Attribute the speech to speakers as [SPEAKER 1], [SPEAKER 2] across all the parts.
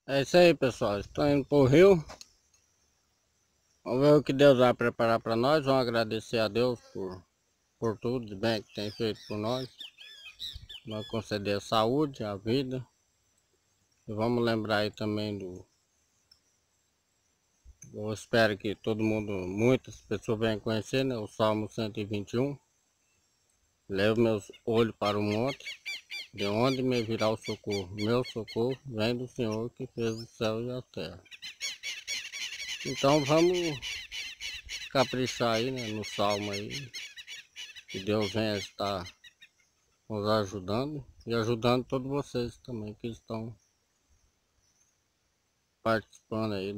[SPEAKER 1] É isso aí, pessoal. Estou indo pro rio. Vamos ver o que Deus vai preparar para nós. Vamos agradecer a Deus por tudo de bem que tem feito por nós. Vai conceder a saúde, a vida. E vamos lembrar aí também eu espero que todo mundo, muitas pessoas venham conhecer, né? O Salmo 121. Levo meus olhos para o monte, de onde me virá o socorro. Meu socorro vem do Senhor que fez o céu e a terra. Então vamos caprichar aí, né, no salmo aí, que Deus venha estar nos ajudando e ajudando todos vocês também que estão participando aí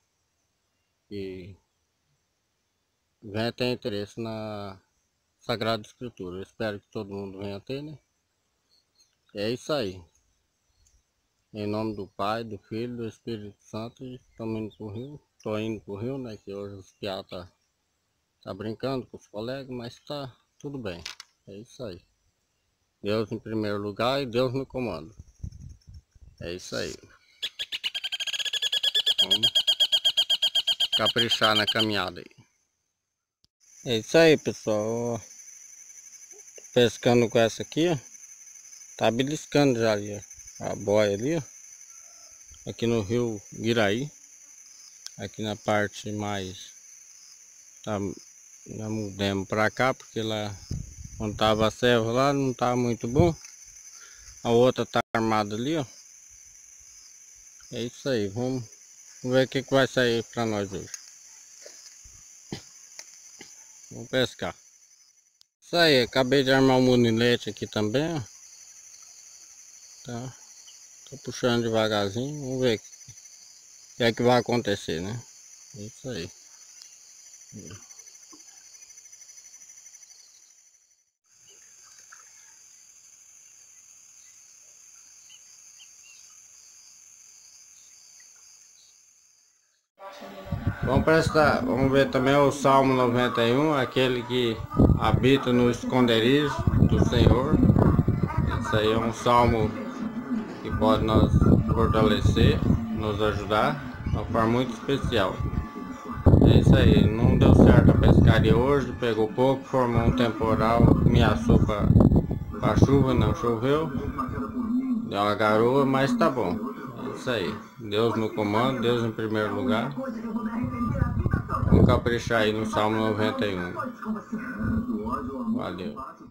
[SPEAKER 1] e venha ter interesse na Sagrada Escritura. Eu espero que todo mundo venha ter, né? É isso aí. Em nome do Pai, do Filho e do Espírito Santo, estamos indo pro rio. Tô indo pro rio, né? Que hoje os piá tá brincando com os colegas, mas tá tudo bem. É isso aí. Deus em primeiro lugar e Deus no comando. É isso aí. Vamos caprichar na caminhada aí. É isso aí, pessoal. Pescando com essa aqui, ó. Tá beliscando já ali, ó. A boia ali, ó. Aqui no rio Guiraí. Aqui na parte mais... Já mudamos pra cá, porque lá onde tava a serva lá não tá muito bom. A outra tá armada ali, ó. É isso aí, vamos ver o que vai sair pra nós hoje. Vamos pescar. Isso aí, acabei de armar o molinete aqui também, ó. Tá, tô puxando devagarzinho, vamos ver o que é que vai acontecer, né? É isso aí. Vamos ver também o Salmo 91, aquele que habita no esconderijo do Senhor. Isso aí é um salmo que pode nos fortalecer, nos ajudar de uma forma muito especial. É isso aí, não deu certo a pescaria hoje, pegou pouco, formou um temporal, ameaçou para chuva, não choveu, deu uma garoa, mas tá bom. É isso aí, Deus no comando, Deus em primeiro lugar. Vamos caprichar aí no Salmo 91. Valeu.